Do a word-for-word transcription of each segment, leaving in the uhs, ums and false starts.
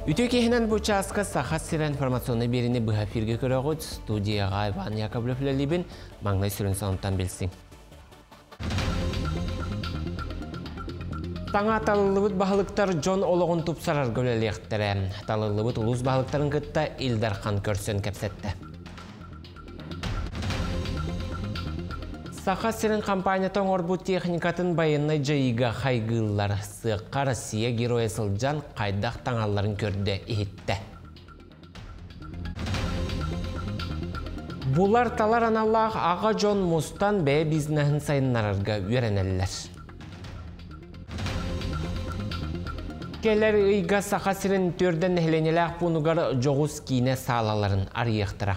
Үтекехінен бұл часқа сақат сірі информационны беріне бұға фирге көріғыд студияға Иван Яковлев ләлебін маңнай сүрін соңыттан білсің. Таңа талылыбыт бағылықтар Джон олығын тұпсарар көлелектірі. Талылыбыт ұлыс бағылықтарын күтті Илдархан көрсен кәпсетті. Саха сирен компаниятан орбут техникатын байынна жайыға хайгыллар сыққа Россия героя сылжан қайдақ таңаларын көрді ехетті. Бұлар талар аналлақ аға Джон Мустан бәе бизнахын сайынларарға үйренелілер. Келер ұйға саха сирен төрден әхленеләқ бұнығар жоғыз кейіне салаларын арияқтыра.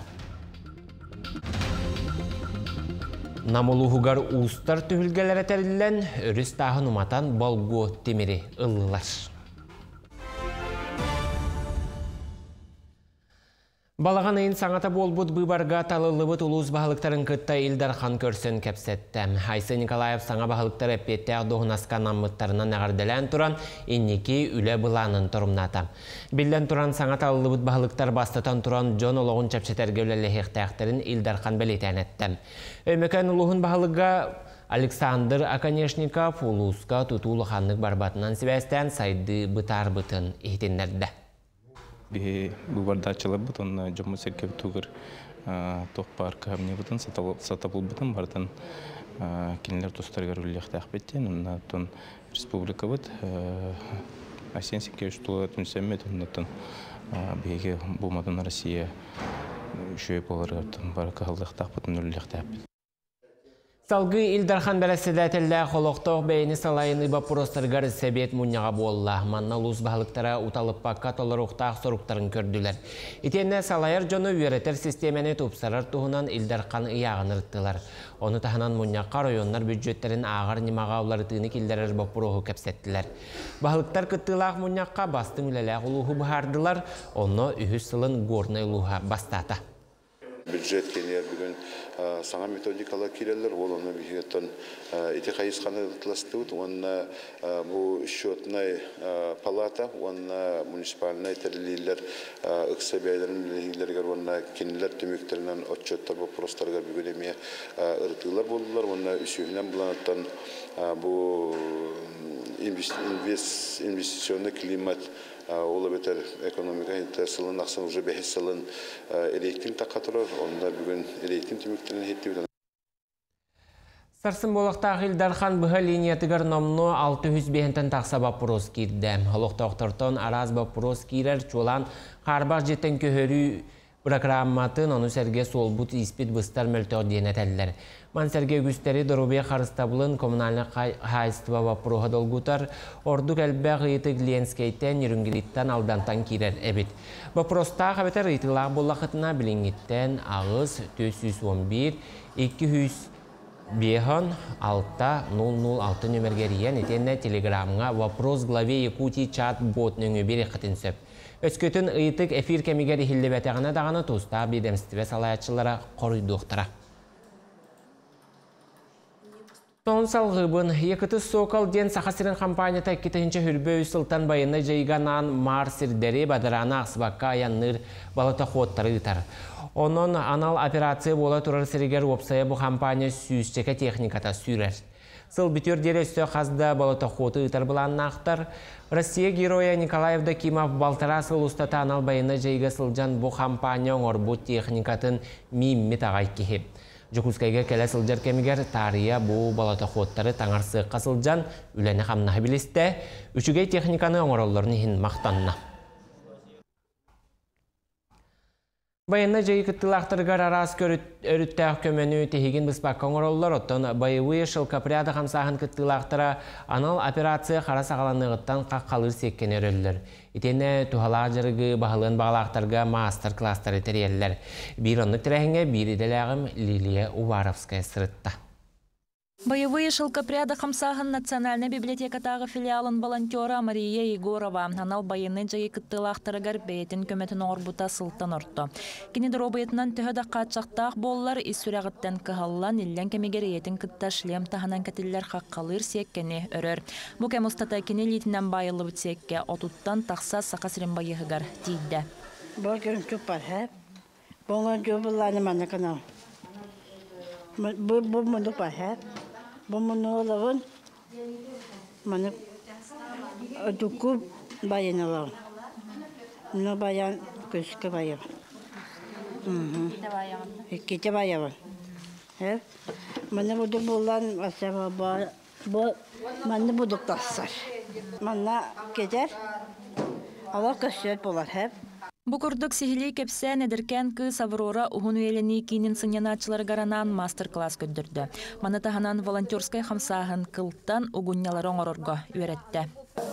Намылуғығар ұстар түхілгелер әтәрілен өріс тағын ұматан балғы темері ұлылар. Балаған айын саңата болбуд бұбарға талылыбыт ұлыс бағылықтарын күтті Илдархан көрсен кәпсетті. Айсы Николаев саңа бағылықтар әппетті ағдоғын асқан аммыттарынан ағарделен тұран еннеке үлі бұланын тұрымната. Білден тұран саңа талылыбыт бағылықтар бастатан тұран Джон олығын чәпшетерге үлі хектәқтірін Илдархан бәлетен әтті. Өмекен ұлығын бағылыға Александр Аканешников ұлысқа тұтулы қанлық барбатынан себәстен сайды бұтар бұтын ехтенлерді. Быварда чылы бұтын жомы серкеп туғыр тоқпар кәміне бұтын сатапыл бұтын бартын кенелер тұстарғар үліқті әқпеттен. Оннатын республика бұт Асен Сенкевич тұлы түнсәмет. Оннатын бейге бұлмадың Россия шөйіп оларға бар қағылдықты әқпетін үліқті әқпет. Салғы Илдархан бәрәсідәтілі қолықтық бәйіні салайын ұйбапұрыстырғар сәбет мұнyaға болла. Манна лұз бағылықтара ұталып баққа толыр ұқтақ сұрықтарын көрділер. Итенне салайыр жоны үйретер системені тұпсарар тұғынан Илдархан ұяғын ұрттылар. Оны тағынан мұнyaқа районлар бюджеттерін ағар немаға олары тыны келдерер бақпұрығы кәпсеттілер. Бағылықтар күттілақ мұнyaқа бастың үләләқ ұлығы бұхардылар, оны үйі сылын горны ұлыға бастата. Бюджет кенер бүгін саңа методикалар келелер, ол оны бігеттен ете қайысқаны ұтыластығыд, оны бұл счетный палата, оны муниципальный тәрілейлер, ұқса бәйлерін білгілергер, оны кенелер төмектерінен отчеттар бұл простарға бүгін еме ұртығылар болдылар, оны үсігінен бұланаттан бұл инвестиционный климат Олы бетер экономика сылын ақсын уже бәхес сылын электин тақатырыр, онда бүгін электин түміктерін хетті білін. Сарсын болықтағы Илдархан бұға линиятығар номну алты жүз бейінтін тақса бапырос кирді. Олықтақтыртын араз бапырос кирер чолан қарбақ жеттен көхөрі программатын оны сәрге солбут испит бұстар мөлтөк дейін әтәлілер. Ман сәрге күстері дұрубе қарыстабылын коммунальны қайыстыва вапыруға долгутар, ордық әлбә ғыйты Гленскейтен үрінгіліттен алдантан кирер әбет. Вапыроста қабетер ғыйтылақ болақытына білінгіттен ағыз төрт жүз он бір екі жүз бес алты нөл нөл алты нөміргеріен етенне телеграмға вопрос главе Якутии чат бот нөңі бері қытын сөп. Өскөтін ұйытық эфир кәмегер ихілі бәтіғана дағаны тұста бедемстіве салаятшылара қорыйдуқтыра. Тон салғыбын, екіті Сокол ден сақасырын компанията кетігінші хүрбөй сылтан байыны жайғанан марсирдері бадыраны ақсыбаққа аянныр балата қоттары ұтар. Onun anal операция бола тұрар сірігер опсая бұл компания сүйістеке техниката сүйрер. Сыл бүтер дере өсті қазда балата қоты ұтар бұланын ақтар. Россия героя Николаев Дакимов балтара сыл ұстата анал байыны жайға сылжан бұл компания орбут техникатын миммет ағай кехеп. Жокускайга келе сылжар кемигер тария бұл балата қоттары таңарсы қасылжан үләні қамнағы білісті, үшігей техниканы оңыролларын ехін мақтанна. Байынна жайы күттілақтырғар арас өріттәқ көмені тегін бұспаққа оңыроллар оттан байывы шылкаприяды қамсағын күттілақтыра анал операция қара сағаланығыттан қаққалыр секкен өрілдер. Итені тухалақ жырғы бағылын бағалақтарға мастер-кластары тәрелілер. Bir onluk тірәхіңе бір иделәғім Лилия Уваровская сырытта. Боевые шелкопряда хамсахан Национальной библиотекатағы филиалын волонтера Мария Егорова анал байыны жайы кыттылақтырыгар бәйтін көметін орбута сылтан орто. Кенедір обыетінен түхіді қатшақтақ боллар исүрәғыттен кығаллан иллен кемегер етін кытта шлем таханан кәтілер қаққалыр секкені өрір. Бұ кәм ұстата кене литінен байылы бүтсекке отуттан тақса сақасырын байығығар дейді. Бұл көрім көп бар, әп. Бұңын жобыланы маны канал. Бұл мұндық бар, әп. Бұл мұны олығын маны ұдықы байын олығын. Мұны баян көшкі байын. Кете байын. Мұны бұдық болан асаба бар. Мұны бұдық тасар. Мұны кетер. Ала көшет болар, әп. Букурдук сихили кепсе недеркен кыз Аврора ухун уелени кинин сынянатчылар гаранан мастер-класс көндүрдү. Маны таханан волонтерскай хамсаһын кылттан угуннялар оңорорго үйрөттү.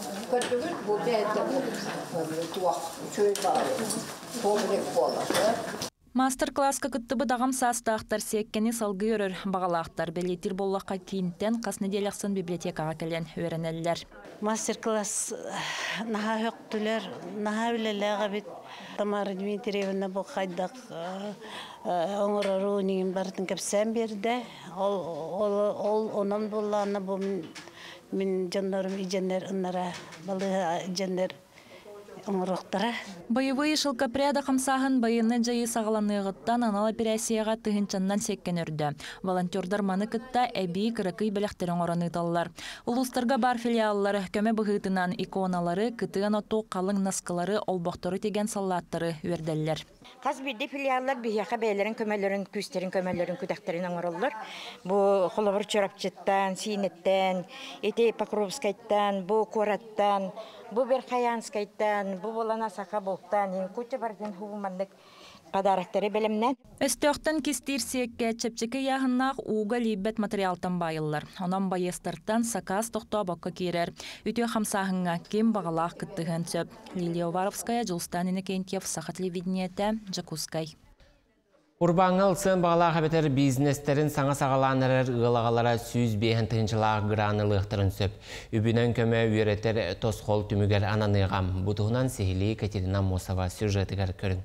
Мастер-класска кыттыбы дагам састаактар секкени салгы өрөр багалаактар белетир боллакка кийинтен кас неделяксын библиотекага келен үйрөнеллер. Мастер-класс наха höktüler, наха үлелеге бит Тамара Дмитриевна бу кайдак оңорору нигин бартын кепсен берди. Ол ол онан булланы бу мен жандарым иженер ыннара балы иженер оңороктара. Боевые шелкопряда хамсаһын байыны жайы сагаланыгыттан анал операцияга тыгынчаннан секкен өрдү. Волонтердар маны кытта эби кыракый белектерин ороныдаллар. Улустарга бар филиаллары көмө быгытынан иконалары, кытыган оту калың наскалары, олбоктору теген саллаттары үрделлер. Каз бирди филиаллар бияка бейлерин көмөлөрүн, күстерин көмөлөрүн күдәктерин оңороллар. Бу холовыр чорапчыттан, синеттен, эти Покровскайттан, бу Кораттан, бу Берхаянскайттан, бу Болана Сакаболтан, куча бардын хубумандык подарактары белемнен. Өстөктөн кистирсекке чепчеке яһыннак уга либет материалтан байыллар. Онан байыстыртан сакас тохто бакка кирер. Үтө хамсаһынга ким багалак кыттыгын сөп. Лилия Варовская, Жулстанина Кентьев, Саха телевидениете, Жакускай. Урбаңыл сын бағалаға бетер бизнестерін саңа сағаланырыр ұғылағалара сүйіз бейін тыңчылағы ғыранылықтырын сөп. Үбінен көмі үйретер тосқол түмігер ананығам. Бұтығынан Сехили Екатерина Мосова сюжетігер көрін.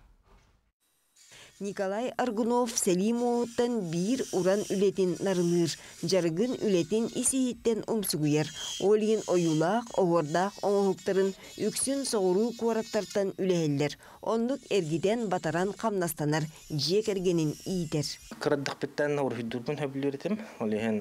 Николай Аргунов Селимовтан бир уран үлетин нарылыр, жаргын үлетин исихиттен умсугуяр. Олин оюлақ, оғырдақ оңғықтырын үксін соғыру куараттартан үләхелдер. Онлық эргиден батаран қамнастанар, жек ергенін ийтер. Кыраддық біттен орхидурбын хөбілеретім. Олеген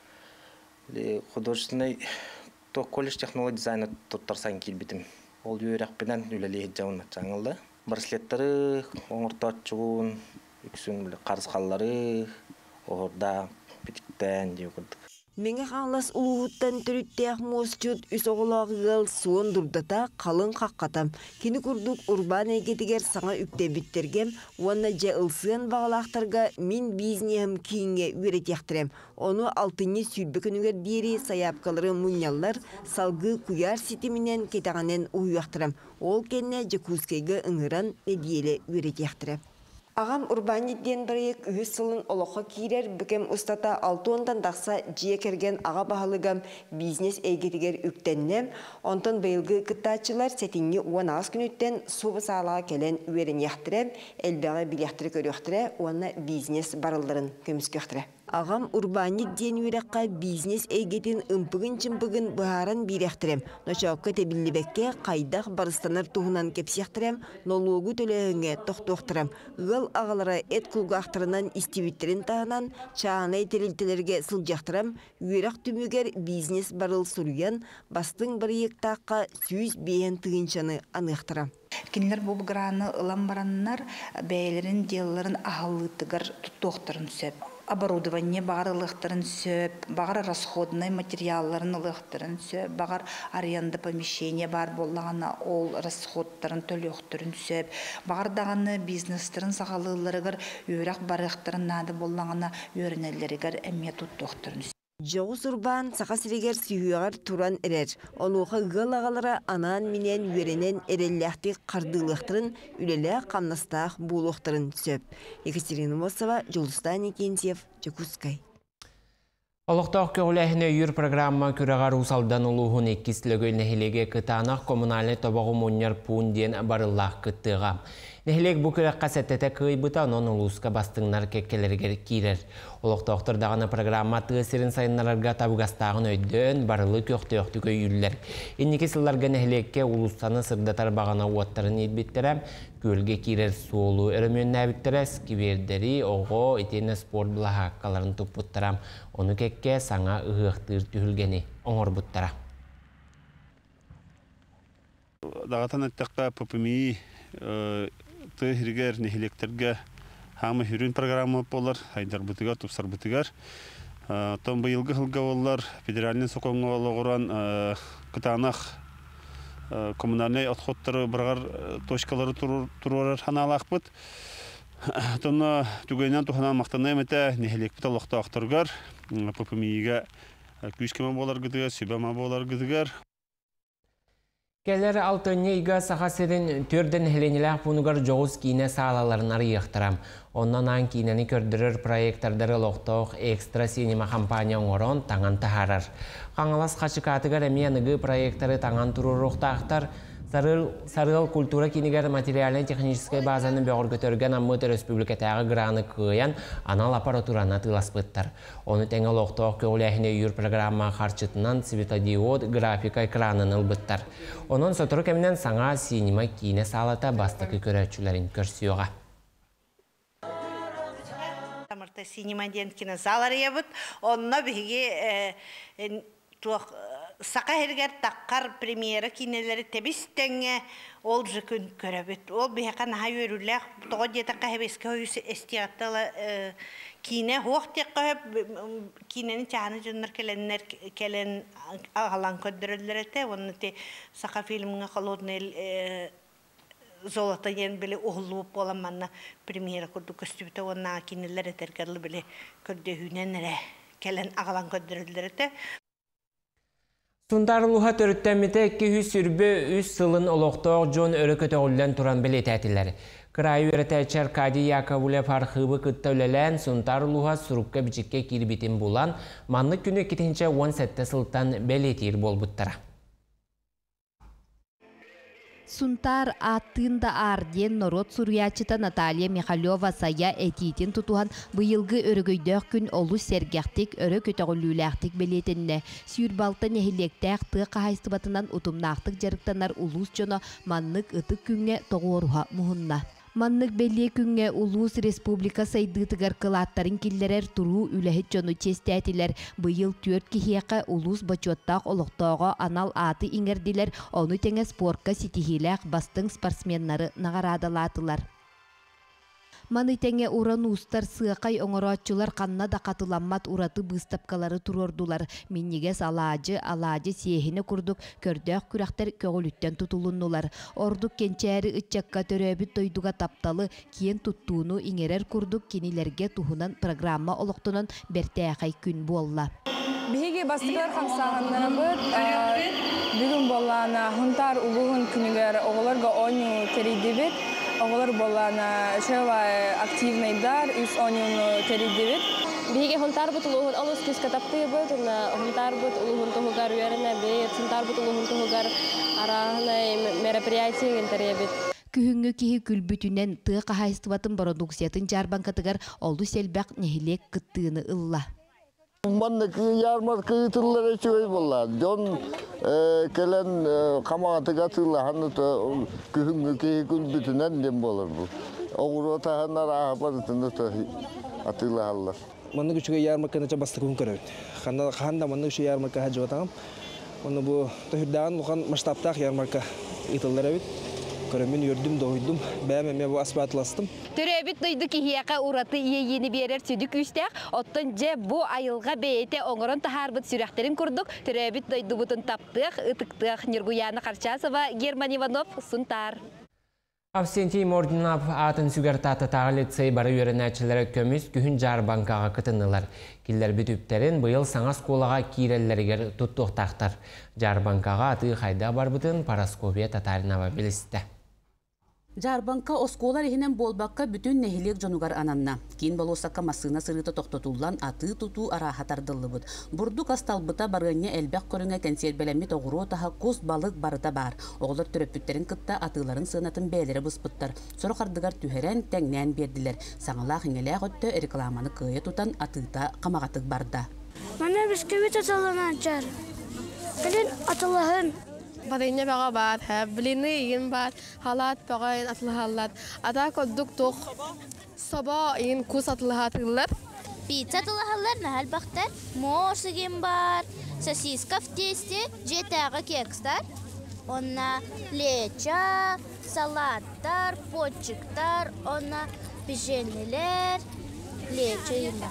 художественный колледж технология дизайна тұттарсан келбетім. Ол үйрәқпенен үләлі жауын атжаңылды. Браслеттары, оңыртатчуын, үксін қарызқалары, оғырда, бітіктен деу көрдік. Меңе қаңлас ұлығыттан түріттеяқ мосчуд үс оғылағығыл суын дұрдата қалың қаққатам. Кені күрдік урбан әйгетігер саңа үкте біттергем, онына жа ылсыған бағалақтарға мен бизнесім кейінге үйрет яқтырем. Оны алтыны сүрбі күнігер дері саяпқалары мұнялар салғы күйар сетімінен кетағанен ұйуақтырам. Ол кенне Жакускайға ыңыран әдиелі үйрет яқтырем. Ағам урбаниттен бірек үйіз сылын олыққа кейрер бүкем ұстата алты ондан дақса жие керген аға бағалығам бизнес әйгетігер үктеннем. Онтан байылғы күттачылар сәтінге уан ағыз күніттен суы сағалаға келен үйерін яқтырем, әлбәға біляқтыры көріқтірі, уанна бизнес барылдырын көміс көқтірі. Ағам урбанит ден үйраққа бизнес әйгетін ұмпығын-чымпығын бұхаран бейректірем. Ночауққа тәбілібәкке қайдақ барыстанар туғынан кепсияқтырем, нолуғу төлеуіңе тоқтоқтырам. Ғыл ағалара әт құлғақтырынан истивиттерін тағынан чағанай тәрілтелерге сылжақтырам, үйрақ түмігер бизнес барыл сұрыян, бастың бір ектаққа сүйіз бейен тығыншаны анықтырам. Кинилер бу граны ылан бараннар бәйлерин делларын ахаллытыгар тоқтырын сөп. Оборудование бағар ылықтырын сөп, бағар расходный материалларын ылықтырын сөп, бағар аренда помещение бар болағына ол расходтарын төлөқтірін сөп, бағар дағаны бизнестерін сағалыларығыр үйрақ барықтырын нады болағына өрінелерігер әме тұттоқтырын сөп. Жоғыз урбан сақасырегер сүйіғар туран әрер. Онуға ғыл ағалары анан менен үйеренен әрелләқті қардылықтырын үлелі қамнастақ болуқтырын сөп. Екатерина Мосова, Жолустан Екентьев, Жакускай. Олықтақ көләхіне үйір программа күрағар ұсалдан ұлуғын еккістілігі нәхелеге кытанақ коммунальный тобағы мұнер пунден барылақ кыттыға. Нәхелек бұл күрек қасеттеті күйбіта оның ұлысқа бастыңнар кеккелерге кейрер. Олықтақтырдағына программа тығысырын сайынларға табығастағын өйден барылы көқты-өқті көйілер. Еннеке сылларға нәхелекке ұлыстаны сырдатар бағана уаттарын етбеттерем, көлге кейрер суолу өрімен нәбіттерес, кивердері, оғы, етені спорт бұла хаққаларын тұппыттарам. Оны кекке саңа ұғықтыр түхілгені оңыр бұттара. Дағатан әттіққа ППМИ тығыргер нехелектерге хамы хүрін программа болар, хайдар бұтығар, тұпсар бұтығар. Том бұйылғы ғылға олар федеральный соқоңға олығыран күтанақ коммунальный отходтары бірғар точкалары тұруарар ханалақ бұд. Тонна түгейнен тұханан мақтанай мәті нехелек бұта лоқта ақтырғар, ППМИге күшкеме болар күдігер, сөйбема болар күдігер. Келер алтыннейга сахасырын төрден хеленелях пунугар жоғыз кейіне сағалаларын арыйықтырам. Оннан аң кейінені көрдірір проекттардары лоқтауқ экстра синема компания оңырон таңан тахарар. Қаңалас қачықатығар әмиянығы проекттары таңан тұрыр ұқтақтар, Сарыл культура кинигер материален технической базаны бәғір көтерген Аммыты республикатағы граны күйен анал аппаратураны тыласпыттар. Оны тәңі лоқтауқ көләхіне үйір программа қарчытынан светодиод графика экранын ылбыттар. Оның сотыры кәмінен саңа синема кейіне салата бастықы көрәтшілерін көрсіуға. Тамырта синема ден кинозалар ебіт, онына бігі Сақа хергер таққар премьера кинелері тебістенге ол жүкін көрәбет. Ол бейқан хай өріләқ, тоғы детаққа хәбеске өйісі әстиғатталы кине хоқ тек қойып, кинені чағаны жонлар кәленлер кәлен ағалан көддірілдер әті. Оны те сақа фильміңі қалудын золота ен білі оғылуып боламанна премьера көрді көстібіті. Оны кинелер әтергерлі білі көрді үйнен кәлен ағалан көддірілдер әті. Сунтарлуға төріттәміті екі жүз сүрбі үз сылын олықтауқ жон өрі көті олдан тұран білет әтілері. Крайы өрітәчер Кади Яковуле пархыбы күтті өлелән Сунтарлуға сұрыққа бічікке кирбетін болан, манлық күні кетінші он сәтті сылттан бәлетер бол бұттыра. Сунтар аттында арден Нород Сурьячыта Наталья Михайлова сая этитин тутухан быйылгы өрөгөйдөк күн олу сергяқтик өрө көтөгүлүүләктик белетинне сүйрбалта нехилектәк ты кахайстыбатынан утумнактык жарыктанар улус жоно маннык ытык күнгө тогоруха мухунна. Маннык белли күнгө улус республика сайдытыгар кылаттарын киллерер туру үлэхит жону честәтилер быйыл төрт кихияка улус бачоттак олоктоого анал аты иңердилер оны теңе спортка ситихилек бастың спортсменнары нагарадалатылар. Маны теңе уран устар сыақай оңырачылар қанна да қатыламмат ураты быстапкалары турордулар. Миннигес алаажы, алаажы сиехіне күрдік, көрдіқ күрәқтер көгіліттен тұтылыннулар. Ордық кенчәрі үтчакка төрөбіт тойдуға тапталы кейін тұттуыну иңерер күрдік кенилерге туһунан программа олықтынан бертәқай күн болла. Биһиги бастыклар хамсағаннары бұд, бүгін боллана хунтар улуғын күнігер оғыларға оңы терейдебет. Оғылар болана шева активнайдар, үс оңын терейдебет. Биһиги хунтар бұд улуғын олыс күскі тапты бұд, хунтар бұд улуғын тұғығар үйеріне бейт, хунтар бұд улуғын тұғығар арағынай мероприятия келтеребет. Күхүнгө кихи күлбүтүнен тыа кахайстыбатын продукциятын жарбанкатыгар олду селбак нехилек кыттыыны ылла. Маннык ярмарка тыллары чөй болла. Жон келен каматыга тыллаханы күхүнгө кихи күлбүтүнен дем болар бу. Огуро таханар ахапарытында атылахаллар. Маннык үчүгө ярмарканы бастык күн көрөт. Ханда ханда маннык үчү ярмарка хажыбатам. Оны бу тохирдаган лухан масштабтак ярмарка итыллар бит. Көрөмүн үрдүм дойдум, бәмеме бу асфальтластым. Төрөбүт дойду кихияка ураты ийени берер сүдүк үстәк, оттон же бу айылга бейте оңорон тахарбыт сүрәхтерин курдук. Төрөбүт дойду бутун таптык, ытыктык. Нургуяна Карчасова, Герман Иванов, Сунтар. Авсентий Мординов атын сүгертаты тағылетсей бары өрінәчілері көміс күхін жар банкаға кытынылар. Киллер бүтүптерін бұйыл саңа сколаға киреллергер тұттуқтақтар. Жар банкаға аты қайда бар бұтын Парасковия Татаринова білісті. Жарбанка осколар ихинен болбакка бүтүн нехилек жонугар ананна. Кин болосакка масына сырыта токтотуллан аты туту арахатардыллыбыт. Бурдук асталбыта барыня элбек көрүнгө консервелеми тогуру таха кос балык барыта бар. Оголор төрөпүттерин кытта атыларын сынатын бээлери быспыттар. Сорокардыгар түһерен теңнен бердилер. Саңалаах иңелеак өттө рекламаны кыя тутан атыта камагатык барда. Мана бисквит аталаначар. Билин аталаһын. Badanya baga bat, blini in bat, halat baga in atlahalat. Ada koduk tok, sabah in kus atlahatlar. Pizza atlahalar nahal bakter, morsigin bar, sosiska в тесте, jetega kekstar. Onna leça, salatlar, poçiktar, onna pişeniler, leça yinler.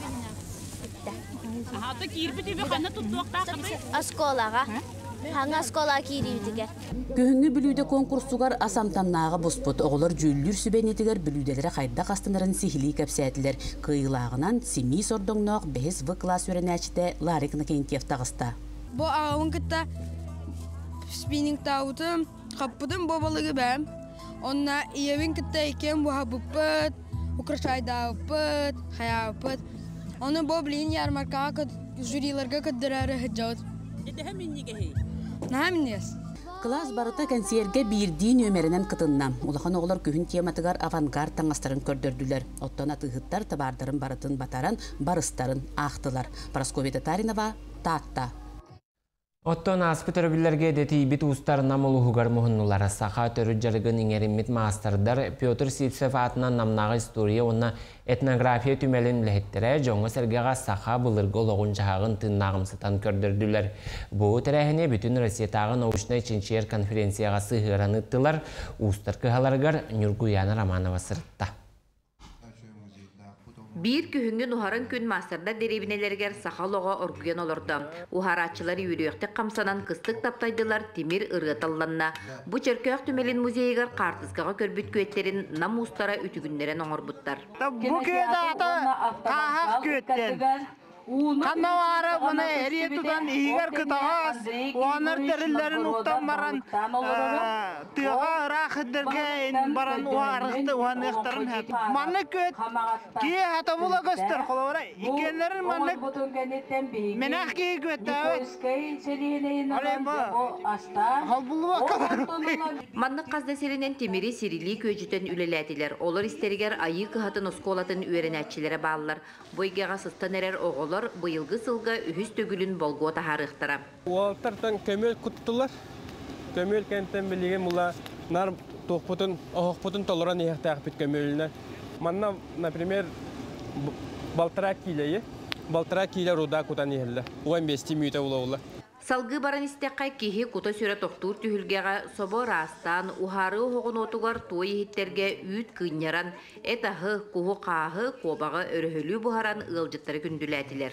Hatta kirbiti bir kanı tuttuğukta kapı. Askolaga. Hangi askola kiriydiger? Köhüngü bülüde konkursugar asamtannağı busput oğulur jüllür sübenetiger bülüdelere kayda kastınların sihili kapsayetiler. Kıyılağынан simi sordonnoq behes v klas öğrenäçte Larikna Kentiev tağısta. Bu ağın kıtta spinning tağıtım, kapıdım babalığı ben. Onna iyevin kıtta iken bu habıpıt, ukraşay dağıpıt, hayapıt. Onu bu bilin yarmarkağa jürilerge kıddırarı hıcağıt. Klas barıta konserge birdiğin ömerinden kıtınna. Ulağın oğullar köhün tematıgar avantgard tаңастарын kördürdüler. Ottan atıhıttar tabardarın barıtın bataran barıstarın ahtılar. Paraskovya Tatarinova, Tatta. Otton aspitörbillerge deti bit ustar namuluhugar muhunnulara saha törü jargın ingerimit masterdar Piotr Sipsev atынан namnağı istoriya onna etnografiya tümelin bilehittire jonga sergega saha bulırgı oloğun jahağın tınnağımsıtan kördürdüler. Bu terehine bütün Rossiyatağın Nauşnay Çinçiyer konferensiyaga sığıran ıttılar. Ustar kıhalargar Nurguyana Ramanova sırıtta. Bir kühüngü nuharın kün masterda derebinelerger saxaloğa orguyan olurdu. Uharatçıları yürüyekte kamsanan kıstık taptaydılar timir ırıtallanna. Bu çerkök tümelin muzeyigar kartızgağa körbüt köetlerin nam ustara ütügünlere noğurbuttar. Bu köyde ata kahak köetten. Kanavara bana eriye tutan iyigar kıtağız. Oğanlar derillerin uqtan baran tığa rakıdırge baran uğarıqtı oğan ıqtarın hep. Manlık köt ki hata bula göster kolavara. İkenlerin manlık menah ki köt evet. Alem bu. Hal bulu vakalar. Manlık qazdeserinin temiri sirili köcüten ülelediler. Olur isteriger ayı kıhatın oskolatın öğrenetçilere bağlılar. Boygağa sıstan erer oğullar bu yılgı sılga ühüz tögülün bolgo taharıqtara. Oğultartan kömel kuttular. Kömel kentten bilgin mula nar toqputun, oqputun toloran ehtaaq bit kömelüne. Manna, например, baltara kileyi, baltara kile roda kutan ehelle. on beş müte ula. Salgı baran istekay kihi kuta süre toqtur tühülgeğa sobo rastan uharı hoğun otugar toy hitterge üt kınyaran etahı kuhu qahı kobağa örühülü buharan ılcıtları gündületiler.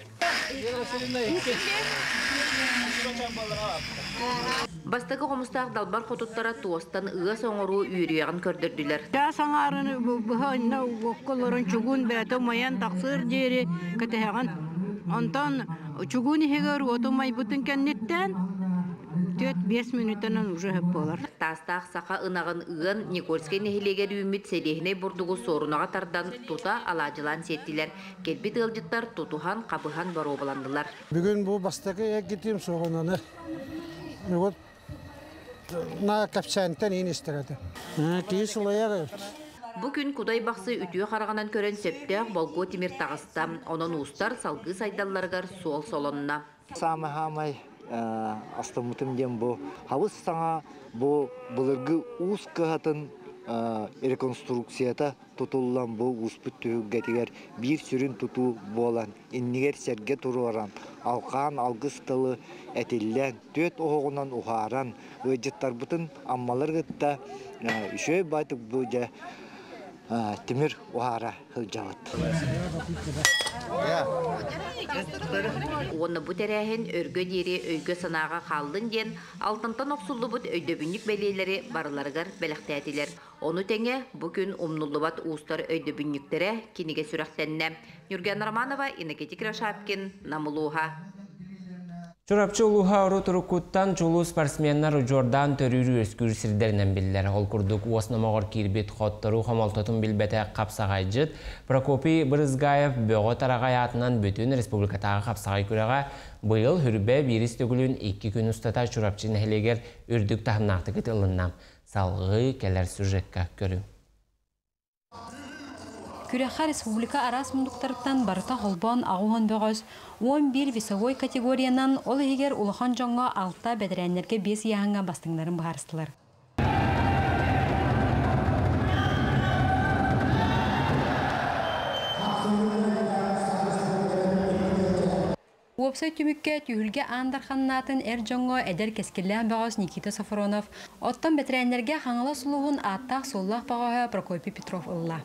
Bastagı komustaq dalbar kotuttara tuostan ığa soğuru üyürüyağın kördürdüler. Ya sanarını bu hanna okkolların çugun bete mayan taksır jeri katehan. Ondan çuguni heger otomay bütün kennetten dört beş minuttan уже hep bolar. Tastaq saqa ınağın ığın Nikolskay nehileger ümit selihine burdugu sorunağa tardan tuta alacılan settiler. Kelbit ılcıtlar tutuhan kapıhan baro bulandılar. Bugün bu bastaki ek gittiğim soğunanı. Evet. Na kapsantan in istiradi. Ha ki sulayar. Bugün kuday baksı ütüye qarağanan kören septaq bolgo timir tağıstam. Onun ustar salgı saydallargar sol solonuna. Samahamay astımıtım dem bu. Havuz sana bu bulurgu us kıhatın rekonstruksiyata tutulan bu usput tühüggetiger bir sürün tutu bolan. İnniger serge turuaran. Alqan algıstılı etillen. Döt oğunan uharan. Öcettar bütün ammalar gıtta. Şöyle baytık bu ja Timir Uhara hılcavat. Onu bu terehin örgü deri öygü sanağa kaldın den altından oksullu bud öydöbünlük belirleri barılargar belektätiler. Onu tenge bugün umnullubat uustar öydöbünlüklere kinige sürektenine. Nurgen Romanova, Energetik Raşapkin, Namuluha. Çorapçı uluğa oru turukuttan çulu sportsmenler Jordan törürü öskür sirderinen biller. Ol kurduk uosnamağır kirbet xottoru xamaltatın bilbete kapsağaycıt. Prokopi Bırızgayev böğü tarağayatından bütün Respublikatağı kapsağay küreğe bu yıl hürbe biris tөгülün iki gün ustata çorapçı nehleger ürdük tahımnaktı kıtılından. Salgı keler sürjekka körü. Küreha Respublika aras munduktarıktan barıta holban ağuhan böğüz on bir visovoy kategoriyanan ol eger ulahan jonga alta bedirenlerge beş yahanga bastыңların bağırıstılar. Uopsay tümükke tühülge andarxannatın er jonga eder keskillen böğüz Nikita Safaronov, ottan bedirenlerge hangala suluğun attaq sollaq bağıha Prokopi Petrov ılla.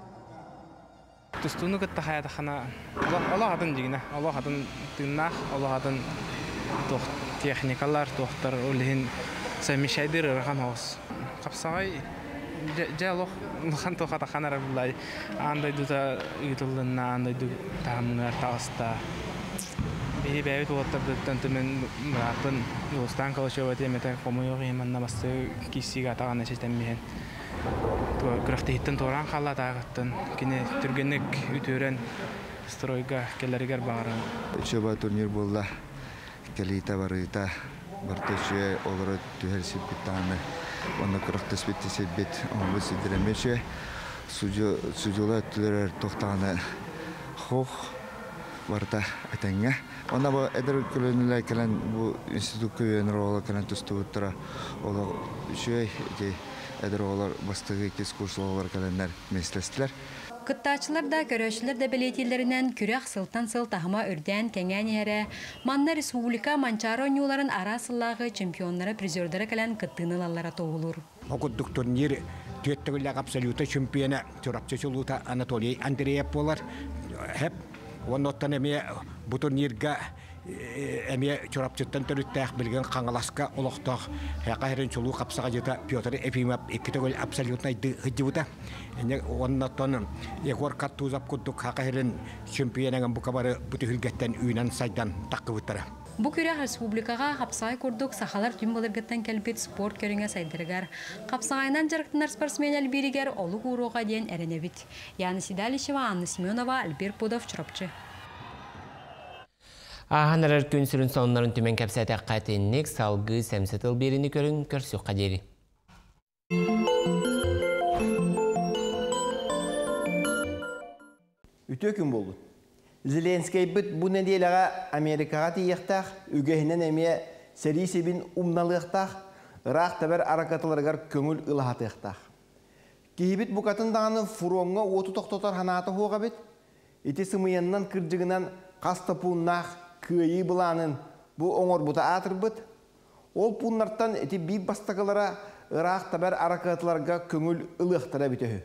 Tustunu gıtta hayata xana Allah adın digine Allah adın tınnak Allah adın toh texnikalar tohtar ulihin semişaydır rahan hos kapsağay jalo xan to xata xana rablay anday duta yutulna anday du tamlar tasta bir beyt otar tantemen mratın dostan kalışıyor meter komuyor hemen namastı kisiga tağana sistemihen Grafititten toran kalla dağıttın. Kine türgenek ütüren stroyga kelleriger bağıran. Şöba turnir bolla. Kelita barita. Barteşe olur tüher sipitane. Onda kırıktı spitti sipit. Onu sidiremeşe. Sucu sucula tüler tohtane. Hoh. Varta etenge. Onda bu eder különüyle kelen bu institut köyün rola kelen tustuğuttura. Ola şey ki Edir oğlar bastığı ekskursiyalar kalenler meslestiler. Kıttaçılar da görüşler de belirtilerinden kürek sıltan sıl tahıma örden kengen yere Manna Respublika Mançaronyoların arasıllağı çempiyonlara prizördere kalan kıttığınılallara toğulur. Okuduk turnir tüyettüğüyle absoluta çempiyona çorapçı çoluta Anatoliy Andreyev olar. Hep onottan emeye bu turnirga Эме чорапчыттан төрүттәк билген каңаласка олокток хакайрын чулуу капсага жата Петр Ефимов эпитогол абсолютно хыжыбыта. Эне оннотон Егор Каттузап кудук хакайрын чемпионаган бу кабары бүтүлгеттен үйнөн сайдан таккыбыттара. Бу күрә республикага капсагай курдук сахалар түн булыргыттан келбит спорт көрүнгө сайдыргар. Капсагайнан жарыктынар спортсмен Элбиригер олуг уруга ден эренебит. Яны Сидалишева, Анна Семенова, Альбер Пудов, чорапчы. Ahanarar künsürün sonların tümen kapsayta qatenlik salgı semsetıl birini körün körsük qaderi. Ütö gün boldu. Zelenskiy bit bu nedelaga Amerikaga tiyaqtaq, ügehinen eme serisebin umnalıqtaq, Irak taber arakatlargar köngül ılhataqtaq. Kihibit bu katındağını furonga otu toqtotar hanatı hoğa bit, iti sımıyandan kırcığından qastapunnaq kıyı bulanın bu oңор buta atırbıt. Ol punlardan eti bir bastakalara Irak taber arakatlarga köngül ılıqtara bitehü.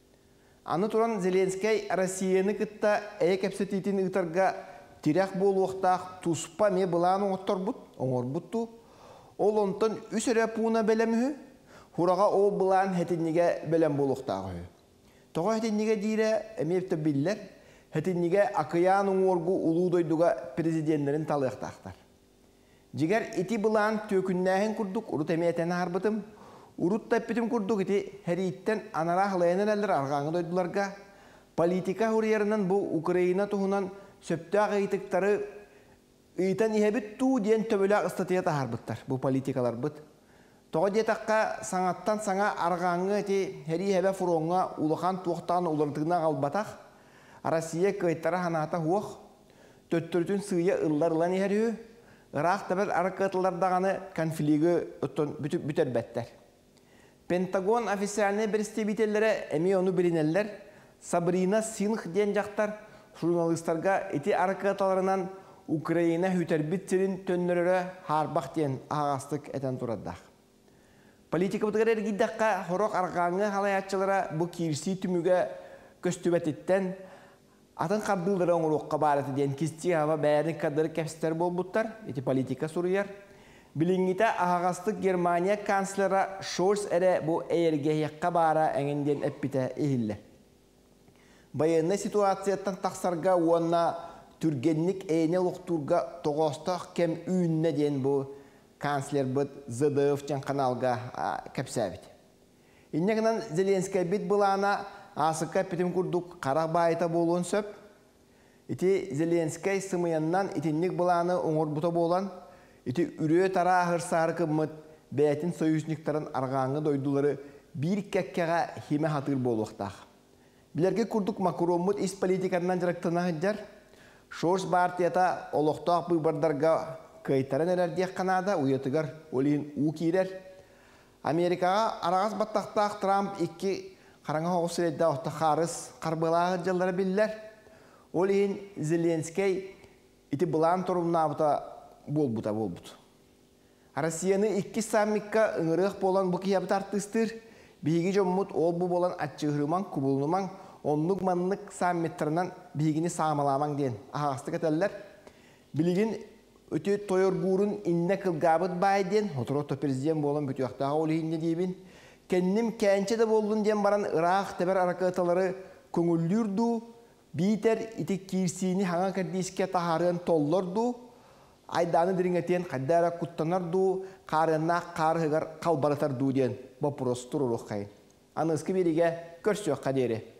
Anı turan Zelenskiy Rossiyany kıtta əyek epsetitin ıtarga tirek boluqtaq tuspa me bulanı ottor but, oңор buttu. Ol ondan üsere puna belemühü, huraga o bulan hetinige belem boluqtaq hü. Toğa hetinige dire emepte biller, hetinige akıyan oңорgu ulu doyduga prezidentlerin talıqtaqtar. Jiger iti bulan tökünnähin kurduk, urut emiyetene harbıtım. Urut tappitim kurduk iti heritten anara halayanır argağı doydularga. Politika huriyarından bu Ukrayna tuhunan söptağ eğitiktarı ıйtan ihebit tu diyen töbülağ ıstatiyata harbıttar. Bu politikalar bıt. Toğa diyetakka sanattan sana argağı iti heri hebe furonga ulukan tuğtağın ulardığına qalbataq. Rossiya kayıtlara hanata huoq. Töttürtün sığıya ıllar ılan iheriyü. Irak taber arakatlardağını konfligi büter better. Pentagon ofisialini biriste bitellere emi onu bilineller. Sabrina Singh diyen jaktar jurnalistlarga eti arakatlarından Ukrayna hüterbitçinin tönlörere harbaq diyen ağastık eten turaddaq. Politika bıtgırer giddaqqa horok arqağı halayatçılara bu kirsi tümüge köstübetitten Atan kabildara oңuruqqa barati diyen kisti hava bärin kadarı kepster bolbuttar, eti politika suruyar. Bilingita ağastık Germania kanslera Scholz ere bu eğergehiyakka bara eŋinden eppite ehille. Bayanna situasiyattan taqsarga uanna түргенник эйне луқтурга тоғостақ кем үйінне ден бұл канцлер бұд Зыдыев жан каналға кәпсәбіт. Иннегінен Зеленский бит бұлана асыққа петім күрдік қарақ байыта болуын сөп. Ити Зеленский сымыяннан итинник бұланы оңыр бұта болан, ити үрі тара ғырсары кыммыт бәйтін союзниктарын арғаңы дойдулары бір кәккеға химе хатыр болуқтақ. Білерге күрдік макуроммыт ис политикарынан жарықтына ғыджар, Шорс партията олықтақ бұйбардарға кайтарын әрдек қанада ұйетігір олейін у кейрер. Америкаға арағыз баттақтақ Трамп екі қараңа оғысыредді оқты қарыз қарбылағы жылдары білдер. Олейін Зеленский ити бұлан тұрымна бұта бол бұта бол бұт. Россияны екі саммикка ұңырық болан бұқия бұт артыстыр. Бейгі жоммут ол бұ болан атчығырыман, күбылныман, онлық манлық саммиттерінен бейгіні самаламан ден. Ағасты кәтәлілер. Білігін өте тойыр ғурын инне қылғабыт бай ден. Отыротто президент болан бүті ақтаға олейінне дейбін. Кәннім кәнче де болдың ден баран Ирақ тәбір арақаталары көңілдірді. Бейтер ити кирсini хаңа кәрдейске тахарын толлырду, айданы диринgetен қаддара құттанарду, қарына қарығар қалбаратарду ден. Бұл просто тұрылық қайын. Аныңызғы береге көрсек қадері.